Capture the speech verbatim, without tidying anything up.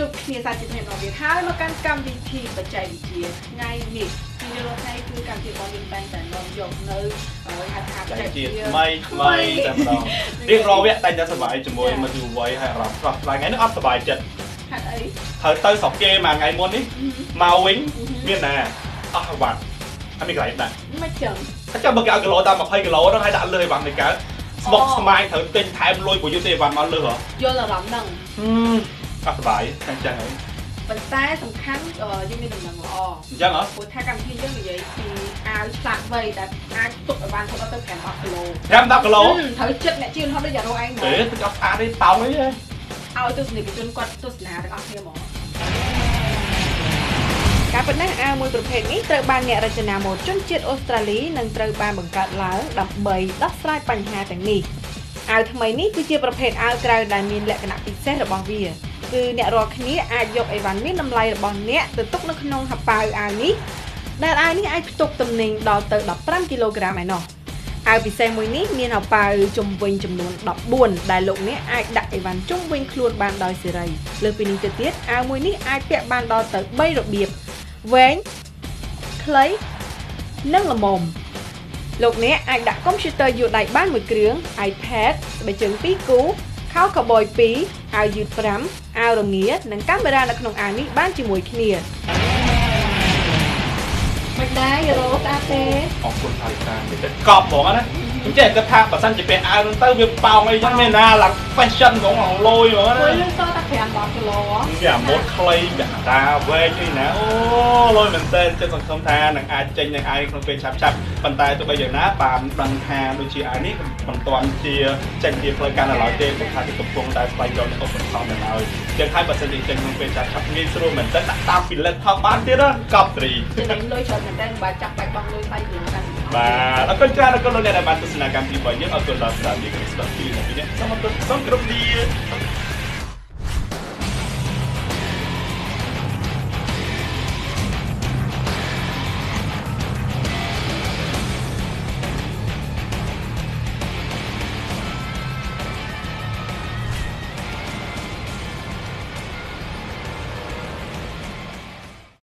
ប់គ្នាសាជាថ្មីរបស់វាហើយមកកាន់កម្មវិធីបច្ចេកវិទ្យាថ្ងៃនេះពីរថ្ងៃគឺកម្មវិធីរបស់យើងតែងតែនាំយកនៅហៅថាបច្ចេកវិទ្យាថ្មីថ្មីតែម្ដងរៀងរាល់វគ្គតែងតែសប្បាយជាមួយមកយុវវ័យហើយអារម្មណ៍ស្រស់ស្រាយថ្ងៃនេះអត់សប្បាយចិត្តហេតុអីហើយទៅស្រុកគេមួយថ្ងៃមុននេះមកវិញមានណាអស់វត្តហើយមានកន្លែងដាក់មិនចឹងតែចាំបើគេឲ្យគីឡូតាមยี่สิบគីឡូហ្នឹងហើយដាក់លើអីវ៉ាន់ទៅកើតស្មុកស្មាញត្រូវទិញថែមលុយព្រោះយកទៅអីវ៉ាន់មកលើហ៎យល់អារម្មណ៍ហ្នឹងអត់សប្បាយចឹងចឹងហើយប៉ុន្តែសំខាន់យើងមានដំណឹងល្អអញ្ចឹងហ៎ព្រោះថាកម្មវិធីយើងនិយាយពីអាវឆ្លាតវៃដែលអាចទុកអីវ៉ាន់ទៅទៅប្រាំដប់គីឡូប្រាំដប់គីឡូត្រូវចិត្តអ្នកជឿនហត់ដូចយ៉ាងនោះឯងហ៎ទេទឹកអត់ស្អាតទេតោងអីហ៎ឲ្យទស្សនិកជនគាត់ទស្សនាទាំងអស់គ្នាហ្មងការប៉ុណ្ណេះអាវមួយប្រភេទនេះត្រូវបានអ្នករចនាម៉ូដជនជាតិអូស្ត្រាលីនិងត្រូវបានបង្កើតឡើងដើម្បីដោះស្រាយបញ្ហាទាំងនេះអាវថ្មីនេះគឺជាប្រភេទអាវក្រៅដែលមានលក្ខណៈពិសេសរបស់វាគឺអ្នករាល់គ្នាអាចយកអីវ៉ាន់មានតម្លៃរបស់អ្នកទៅទុកនៅក្នុងហប៉ាវអាវនេះដែលអាវនេះអាចផ្ទុកទំនិញដល់ទៅដប់ប្រាំគីឡូក្រាមឯណោះអាវពិសេសមួយនេះមានហប៉ាវជុំវិញចំនួនដប់បួនដែលលោកអ្នកអាចដាក់អីវ៉ាន់ជុំវិញខ្លួនបានដោយសេរីលើសពីនេះទៅទៀតអាវមួយនេះអាចពាក់បានដល់ទៅបីរបៀបវែងខ្លីនិងល្មមលោកអ្នកអាចដាក់កុំព្យូទ័រយួរដៃបានមួយគ្រឿង iPad ស្បែកជើងពីរគូខោកាប៊យពីរអាវយឺតប្រាំអាវរងានិងកាមេរ៉ានៅក្នុងអាវនេះបានជាមួយគ្នាមិនដែរយូរ៉ូស្អាតទេអរគុណហើយតានេះទៅកប់ហ្មងណាអញ្ចឹងគាត់ថាបើសិនជាពាក់អាវនឹងទៅវាប៉ោងអីចឹងមានណាឡើង fashion ហ្មងអងលយហ្មងណាលុយលុយសតែប្រាំដប់គីឡូវាអាម៉ូតខ្លីពាក់តាវែងអីណាអូលុយមែនតើចិត្តសង្ឃឹមថានឹងអាចចេញនឹងអាវក្នុងពេលឆាប់ឆាប់ប៉ុន្តែទោះបីយ៉ាងណាបានដឹងថាដូចជាអាវនេះមិនទាន់ជាចេញជាផ្លូវការនៅឡើយទេព្រោះថាកំពុងតែស្វែងរកអ្នកឧបត្ថម្ភនៅឡើយចឹងហើយបើសិនជាចេញក្នុងពេលឆាប់ឆាប់ងាយស្រួលមែនតើដាក់តាមពីលិតផងបានទៀតណាកប់ត្រីចេញលុយច្រើនមែនតើបើចាប់បាច់បង់លុយថ្លៃគ្រឿងកាន់បាទអរគុណច្រើនអរគុណលោកអ្នកដែលបានទស្សនាកម្មវិធីរបស់យើងអរគុណដល់ស្ដាប់យើងស្ដាប់ពីនេះសូមអរគុណសូមគ្រប់លា